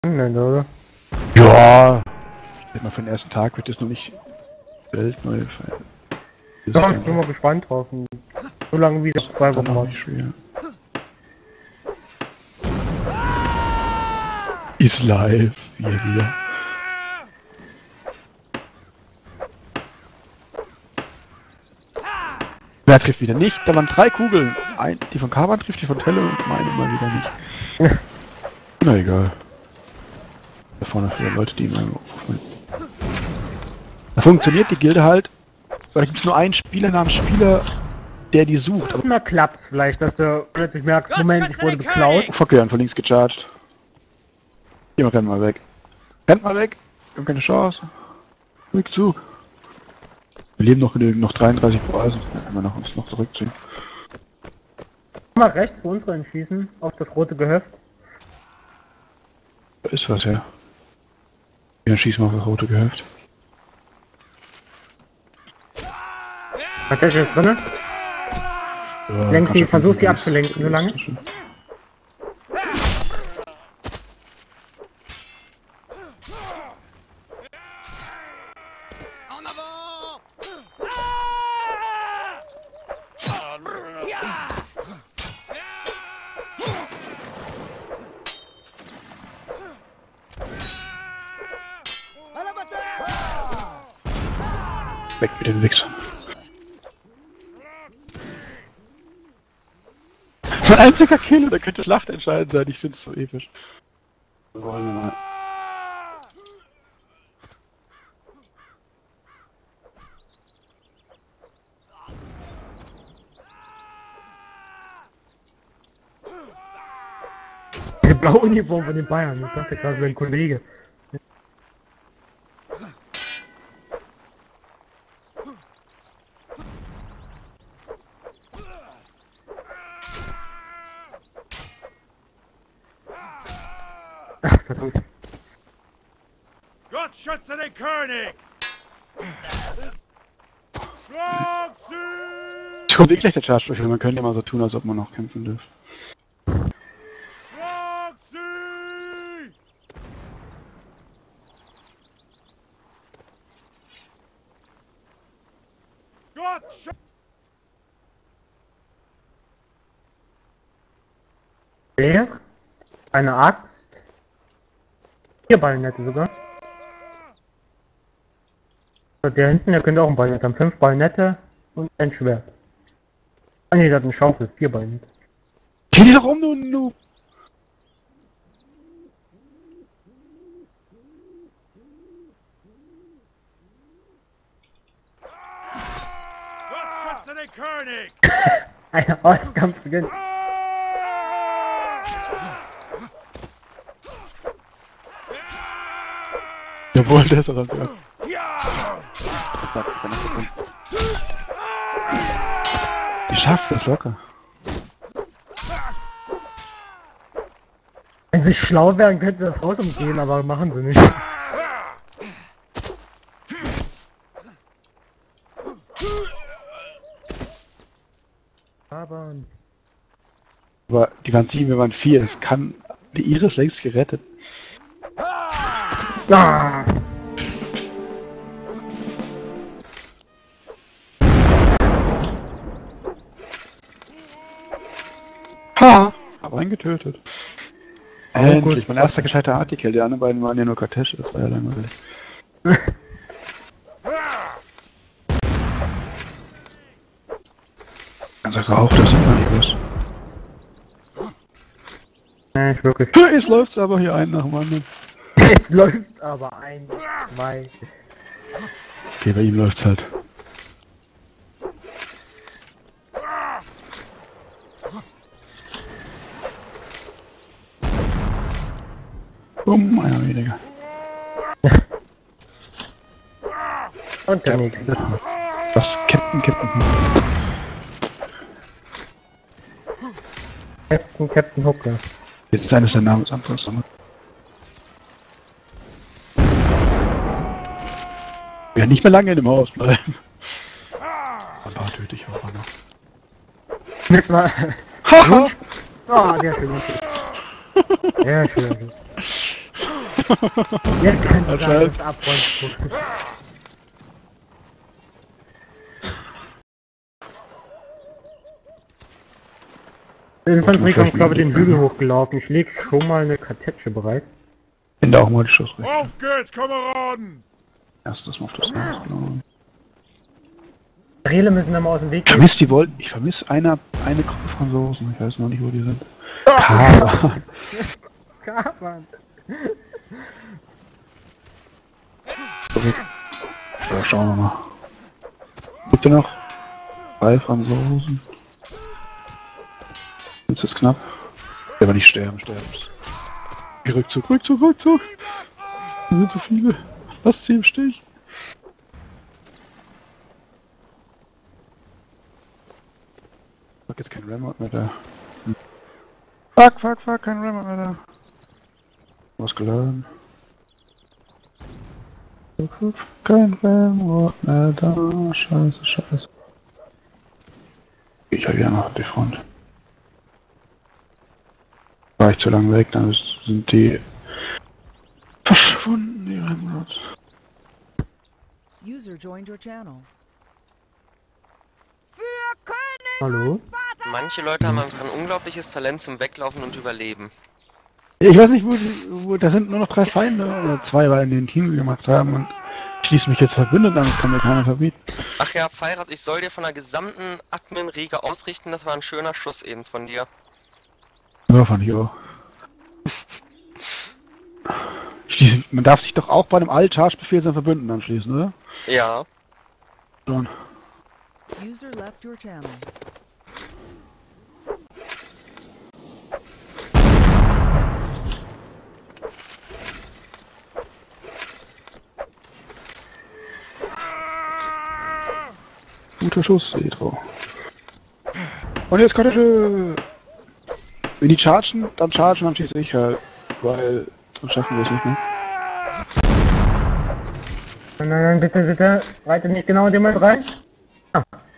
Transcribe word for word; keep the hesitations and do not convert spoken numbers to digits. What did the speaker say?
Nein, oder? Ja. Ich denke mal, für den ersten Tag wird das noch nicht weltneu. Ja, ich bin mal gespannt drauf. So lange wie das zwei Wochen war. Nicht schwer. Ist live. Hier wieder. Wer trifft wieder nicht? Da waren drei Kugeln. Ein, die von Kaban trifft, die von Telle und meine mal wieder nicht. Na egal. Da vorne für Leute, die immer aufrufen. Da funktioniert die Gilde halt. Weil da gibt es nur einen Spieler namens Spieler, der die sucht. Aber Immer klappt's vielleicht, dass du plötzlich merkst, Moment, ich wurde beklaut. oh, fuck, ja, von links gecharged. Geh mal, renn mal weg. Rennt mal weg. Wir haben keine Chance. Rückzug. Wir leben noch genügend, noch dreiunddreißig Pro, also können wir noch, uns noch zurückziehen. Mal rechts für uns rein schießen, auf das rote Gehöft. Da ist was, ja. Dann schießen wir auf das rote Gehöft. Hat der ist drinne? Ja, Lenk sie, kannst du versuch sie links. abzulenken, so lange. Weg mit den Wichsern. Ein einziger Kill, da könnte Schlacht entscheidend sein, ich find's so episch. Wir wollen mal. Diese blaue Uniform von den Bayern, ich dachte gerade, das wäre ein Kollege. Ach, verdammt. Gott schütze den König! Schlag sie! Es kommt eh gleich der Charge durch, man könnte ja mal so tun, als ob man noch kämpfen dürfte. Schlag sie! Gott schütze! Der? Eine Axt. Vier Bajonette sogar. Der hinten, der könnte auch ein Bajonett haben. Fünf Bajonette und ein Schwert. Ah ne, der hat eine Schaufel. Vier Bajonette. Geh dich doch um, du Noob! Gott schütze den König! Ein Auskampf beginnt. Jawohl, der ist auch dran. Ich schaff das locker. Wenn sie schlau wären, könnten wir das Haus umgehen, aber machen sie nicht. Aber... Aber die waren sieben, wir waren vier. Es kann die Iris längst gerettet. Ah! Ha! Hab einen getötet. Oh, Endlich, gut. mein erster gescheiter Artikel. Die anderen beiden waren ja nur Kartesche, das war ja langweilig. Also Rauch, das sieht man nicht was. Nee, nicht wirklich. Jetzt läuft's aber hier einen nach dem anderen. Jetzt läuft's aber ein, zwei. Okay, bei ihm läuft's halt. Bumm, einer weniger. Und der nächste. Was? Captain, Captain. Captain, Captain Hooker. Jetzt ist eines der Namensanpassungen. Wir nicht mehr lange in dem Haus bleiben. Ein paar töte ich auch noch. Das war... Haha! Ah, sehr schön. Sehr schön. Jetzt kannst du Was sagen, heißt? das abräumen. Die Infanterie kommt, glaube ich, den Hügel hochgelaufen. Ich lege schon mal eine Kartätsche bereit. Bin da auch mal die Schussrichtung. Auf geht's, Kameraden! Erstes Mal auf das Haus, glaube ich. Rele müssen wir mal aus dem Weg Ich gehen. vermisse die wollten. Ich vermisse eine, eine Gruppe Franzosen. Ich weiß noch nicht, wo die sind. Kaban. Kaban. So, schauen wir mal. Bitte noch. Drei Franzosen. Jetzt ist knapp. Der war nicht sterben, sterben. Rückzug, Rückzug, Rückzug. Da sind so viele. Lass sie im Stich. Fuck, jetzt kein Ramrod mehr da. Fuck, fuck, fuck, kein Ramrod mehr da. Was geladen. Kein Ramrod mehr da. Scheiße, scheiße. Ich habe ja noch die Front. War ich zu lang weg, dann sind die verschwunden, die Ramrods. User joined your channel. Hallo? Manche Leute haben einfach ein unglaubliches Talent zum Weglaufen und Überleben. Ich weiß nicht, wo, die, wo da sind nur noch drei Feinde oder zwei, weil die den Team gemacht haben und ich schließe mich jetzt verbündet an, das kann mir keiner verbieten. Ach ja, Feiras, ich soll dir von der gesamten Admin-Riege ausrichten, das war ein schöner Schuss eben von dir. Ja, fand ich auch. Schließe, man darf sich doch auch bei einem Alt-Charge-Befehl sein Verbünden anschließen, oder? Ja. Schon. User left your channel. Guter Schuss, Edro. Und jetzt kann ich... Äh, wenn die chargen, dann chargen, dann schieße ich halt. Weil sonst schaffen wir es nicht mehr. Nein, nein, nein, bitte, bitte. Reite nicht genau in den Moment rein. Ah,